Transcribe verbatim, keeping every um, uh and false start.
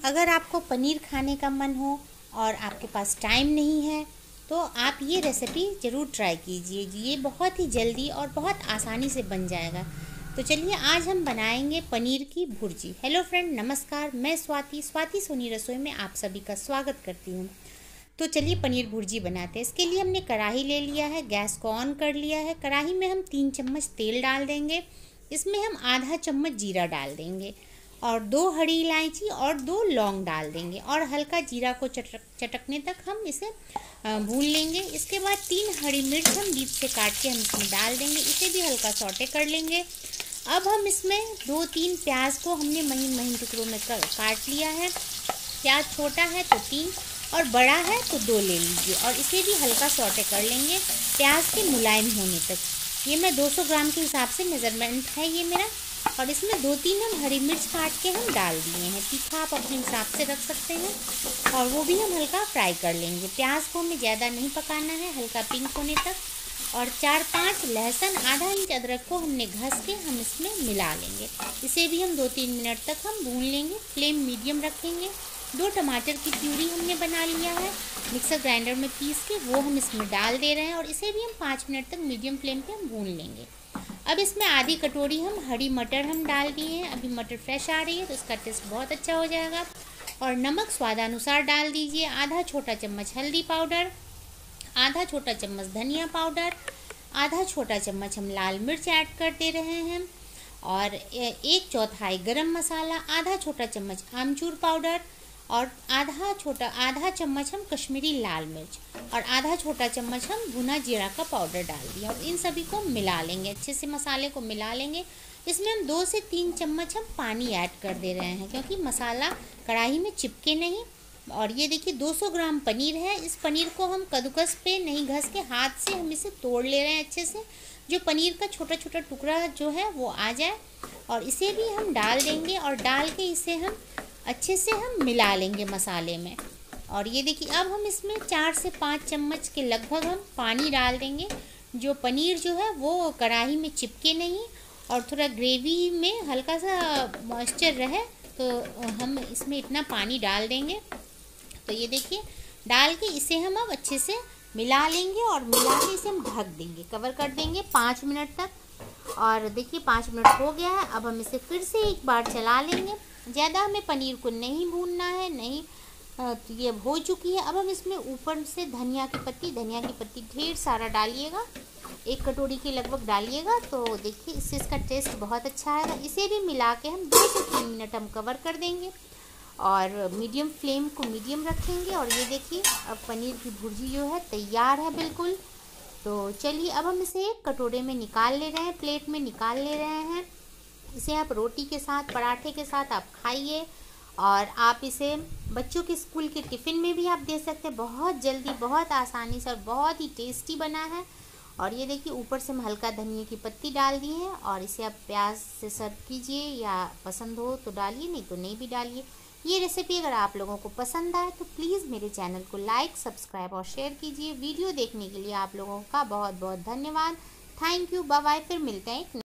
अगर आपको पनीर खाने का मन हो और आपके पास टाइम नहीं है तो आप ये रेसिपी ज़रूर ट्राई कीजिए। ये बहुत ही जल्दी और बहुत आसानी से बन जाएगा। तो चलिए आज हम बनाएंगे पनीर की भुर्जी। हेलो फ्रेंड, नमस्कार। मैं स्वाति स्वाति सोनी रसोई में आप सभी का स्वागत करती हूँ। तो चलिए पनीर भुर्जी बनाते हैं। इसके लिए हमने कढ़ाई ले लिया है, गैस को ऑन कर लिया है। कढ़ाई में हम तीन चम्मच तेल डाल देंगे। इसमें हम आधा चम्मच जीरा डाल देंगे और दो हरी इलायची और दो लौंग डाल देंगे और हल्का जीरा को चटक चटकने तक हम इसे भून लेंगे। इसके बाद तीन हरी मिर्च हम बीच से काट के हम इसमें डाल देंगे, इसे भी हल्का सौटे कर लेंगे। अब हम इसमें दो तीन प्याज को हमने महीन महीन टुकड़ों में काट लिया है। प्याज छोटा है तो तीन और बड़ा है तो दो ले लीजिए और इसे भी हल्का सौटे कर लेंगे प्याज के मुलायम होने तक। ये मैं दो सौ ग्राम के हिसाब से मेज़रमेंट है ये मेरा। और इसमें दो तीन हम हरी मिर्च काट के हम डाल दिए हैं। तीखा आप अपने हिसाब से रख सकते हैं और वो भी हम हल्का फ्राई कर लेंगे। प्याज को हमें ज़्यादा नहीं पकाना है, हल्का पिंक होने तक। और चार पांच लहसुन, आधा इंच अदरक को हमने घस के हम इसमें मिला लेंगे। इसे भी हम दो तीन मिनट तक हम भून लेंगे। फ्लेम मीडियम रखेंगे। दो टमाटर की प्यूरी हमने बना लिया है, मिक्सर ग्राइंडर में पीस के वो हम इसमें डाल दे रहे हैं और इसे भी हम पाँच मिनट तक मीडियम फ्लेम पे हम भून लेंगे। अब इसमें आधी कटोरी हम हरी मटर हम डाल दिए हैं। अभी मटर फ्रेश आ रही है तो इसका टेस्ट बहुत अच्छा हो जाएगा। और नमक स्वादानुसार डाल दीजिए। आधा छोटा चम्मच हल्दी पाउडर, आधा छोटा चम्मच धनिया पाउडर, आधा छोटा चम्मच हम लाल मिर्च ऐड कर दे रहे हैं और एक चौथाई गरम मसाला, आधा छोटा चम्मच आमचूर पाउडर और आधा छोटा आधा चम्मच हम कश्मीरी लाल मिर्च और आधा छोटा चम्मच हम भुना जीरा का पाउडर डाल दिया और इन सभी को मिला लेंगे। अच्छे से मसाले को मिला लेंगे। इसमें हम दो से तीन चम्मच हम पानी ऐड कर दे रहे हैं क्योंकि मसाला कढ़ाई में चिपके नहीं। और ये देखिए दो सौ ग्राम पनीर है। इस पनीर को हम कद्दूकस पे नहीं घस के हाथ से हम इसे तोड़ ले रहे हैं अच्छे से, जो पनीर का छोटा छोटा टुकड़ा जो है वो आ जाए। और इसे भी हम डाल देंगे और डाल के इसे हम अच्छे से हम मिला लेंगे मसाले में। और ये देखिए अब हम इसमें चार से पाँच चम्मच के लगभग हम पानी डाल देंगे, जो पनीर जो है वो कढ़ाई में चिपके नहीं और थोड़ा ग्रेवी में हल्का सा मॉइस्चर रहे, तो हम इसमें इतना पानी डाल देंगे। तो ये देखिए डाल के इसे हम अब अच्छे से मिला लेंगे और मिला के इसे हम ढक देंगे, कवर कर देंगे पाँच मिनट तक। और देखिए पाँच मिनट हो गया है। अब हम इसे फिर से एक बार चला लेंगे। ज़्यादा हमें पनीर को नहीं भूनना है, नहीं तो ये हो चुकी है। अब हम इसमें ऊपर से धनिया की पत्ती धनिया की पत्ती ढेर सारा डालिएगा, एक कटोरी के लगभग डालिएगा। तो देखिए इससे इसका टेस्ट बहुत अच्छा आएगा। इसे भी मिला के हम दो से तीन मिनट हम कवर कर देंगे और मीडियम फ्लेम को मीडियम रखेंगे। और ये देखिए अब पनीर की भुर्जी जो है तैयार है बिल्कुल। तो चलिए अब हम इसे एक कटोरे में निकाल ले रहे हैं, प्लेट में निकाल ले रहे हैं। इसे आप रोटी के साथ, पराठे के साथ आप खाइए और आप इसे बच्चों के स्कूल के टिफ़िन में भी आप दे सकते हैं। बहुत जल्दी, बहुत आसानी से और बहुत ही टेस्टी बना है। और ये देखिए ऊपर से हम हल्का धनिया की पत्ती डाल दी है और इसे आप प्याज से सर्व कीजिए, या पसंद हो तो डालिए, नहीं तो नहीं भी डालिए। ये रेसिपी अगर आप लोगों को पसंद आए तो प्लीज़ मेरे चैनल को लाइक, सब्सक्राइब और शेयर कीजिए। वीडियो देखने के लिए आप लोगों का बहुत बहुत धन्यवाद। Thank you, bye bye. फिर मिलते हैं एक